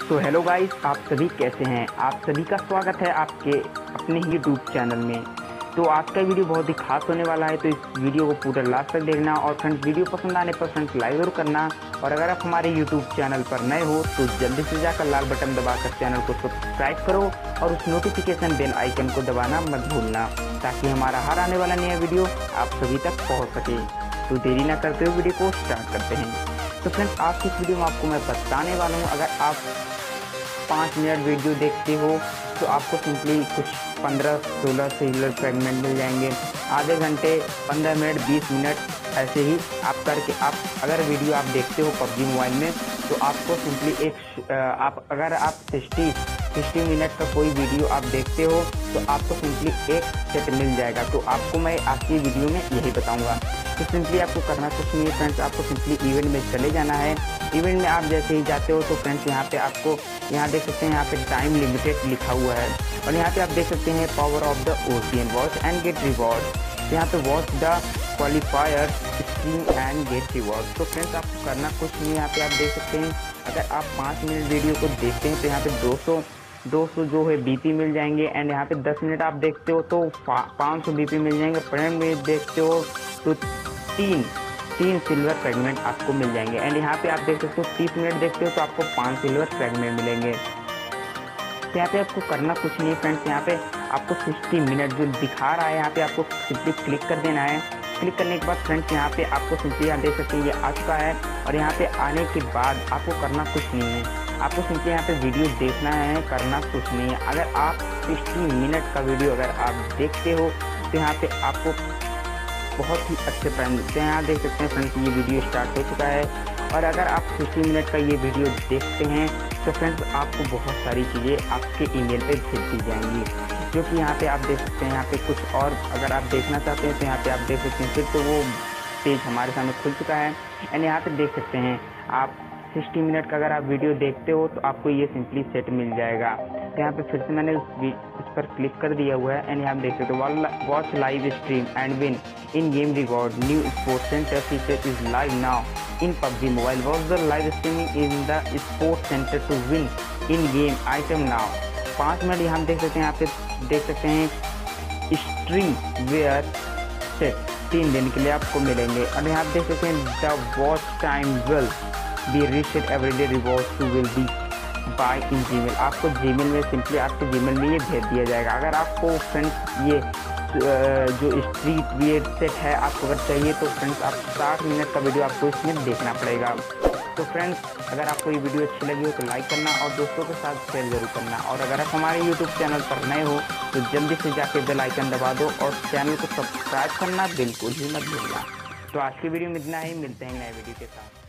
तो hello guys, आप सभी कैसे हैं। आप सभी का स्वागत है आपके अपने ही यूट्यूब चैनल में। तो आज का वीडियो बहुत ही खास होने वाला है, तो इस वीडियो को पूरा लास्ट तक देखना। और फ्रेंड्स, वीडियो पसंद आने पर फ्रेंड्स लाइक जरूर करना। और अगर आप हमारे यूट्यूब चैनल पर नए हो तो जल्दी से जाकर लाल बटन दबाकर चैनल को सब्सक्राइब करो और उस नोटिफिकेशन बेल आइकन को दबाना मत भूलना, ताकि हमारा हर आने वाला नया वीडियो आप सभी तक पहुँच सके। तो देरी ना करते हुए वीडियो को स्टार्ट करते हैं। तो फ्रेंड्स, आज की इस वीडियो में आपको मैं बताने वाला हूँ, अगर आप 5 मिनट वीडियो देखते हो तो आपको सिंपली कुछ 15-16 सिल्वर फ्रेगमेंट मिल जाएंगे। आधे घंटे, 15 मिनट, 20 मिनट ऐसे ही आप करके आप अगर वीडियो आप देखते हो PUBG मोबाइल में, तो आपको सिंपली अगर आप 60 मिनट का कोई वीडियो आप देखते हो तो आपको सिंपली एक सेट मिल जाएगा। तो आपको मैं आज की वीडियो में यही बताऊंगा। तो सिंपली आपको करना कुछ नहीं है फ्रेंड्स, आपको सिंपली इवेंट में चले जाना है। इवेंट में आप जैसे ही जाते हो तो फ्रेंड्स यहाँ पे आपको देख सकते हैं, यहाँ पे टाइम लिमिटेड लिखा हुआ है। और यहाँ पे आप देख सकते हैं power of the ocean, watch and get reward. यहाँ पे watch the qualifier, stream and get reward. तो फ्रेंड्स, आपको करना कुछ नहीं है। यहाँ पे आप देख सकते हैं, अगर आप 5 मिनट वीडियो को देखते हैं तो यहाँ पे 200 जो है बीपी मिल जाएंगे। एंड यहाँ पे 10 मिनट आप देखते हो तो 500 बीपी मिल जाएंगे। 15 मिनट देखते हो तो तीन सिल्वर फ्रेगमेंट आपको मिल जाएंगे। एंड यहाँ पे आप देख सकते हो 30 मिनट देखते हो तो आपको 5 सिल्वर फ्रेगमेंट मिलेंगे। तो यहाँ पे आपको करना कुछ नहीं फ्रेंड्स, यहाँ पे आपको 60 मिनट जो दिखा रहा है यहाँ पे आपको सिंपली क्लिक कर देना है। क्लिक करने के बाद फ्रेंड्स यहाँ पे आपको सिंपली यहाँ देख सकते हैं ये आ चुका है। और यहाँ पे आने के बाद आपको करना कुछ नहीं है, आपको सिंपली यहाँ पे वीडियो देखना है, करना कुछ नहीं है। अगर आप 60 मिनट का वीडियो अगर आप देखते हो तो यहाँ पे आपको बहुत ही अच्छे प्राइस मिलते हैं। यहाँ देख सकते हैं फ्रेंड्स, ये वीडियो स्टार्ट हो चुका है। और अगर आप 60 मिनट का ये वीडियो देखते हैं तो फ्रेंड्स आपको बहुत सारी चीज़ें आपके ईमेल पे भेज दी जाएंगी, जो कि यहाँ पे आप देख सकते हैं। यहाँ पे कुछ और अगर आप देखना चाहते हैं तो यहाँ पे आप देख सकते हैं, फिर तो वो पेज हमारे सामने खुल चुका है। एंड यहाँ पे देख सकते हैं आप 60 मिनट का अगर आप वीडियो देखते हो तो आपको ये सिंपली सेट मिल जाएगा। तो यहाँ पे फिर से मैंने इस पर क्लिक कर दिया हुआ है। एंड यहाँ देख सकते हो watch live stream and win in game reward, new sports center feature is live now in PUBG mobile, watch the live streaming in the sports center to win in game item now. 5 minute यहाँ देख सकते हैं, यहाँ पे देख सकते हैं stream where set 3 दिन के लिए आपको मिलेंगे। और यहाँ देख सकते हैं the watch time will be reset everyday reward to will be by in Gmail. आपको जीमेल में सिंपली आपके जीमेल में ये भेज दिया जाएगा। अगर आपको फ्रेंड्स ये जो स्ट्रीट वेयर सेट है आपको अगर चाहिए तो फ्रेंड्स आप 60 मिनट का वीडियो आपको इसमें देखना पड़ेगा। तो फ्रेंड्स, अगर आपको ये वीडियो अच्छी लगी हो तो लाइक करना और दोस्तों के साथ शेयर जरूर करना। और अगर आप हमारे यूट्यूब चैनल पर नए हो तो जल्दी से जाके बेल आइकन दबा दो और चैनल को सब्सक्राइब करना बिल्कुल ही मत भूलना। तो आज की वीडियो में इतना ही, मिलते हैं नए वीडियो के साथ।